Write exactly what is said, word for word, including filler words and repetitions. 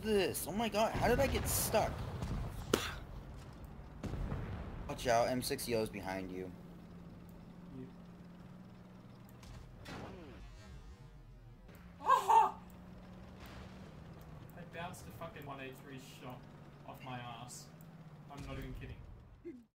this? Oh my god, how did I get stuck? Watch out, M six Yo's behind you. Oh! I bounced a fucking one eighty-three shot off my ass. I'm not even kidding.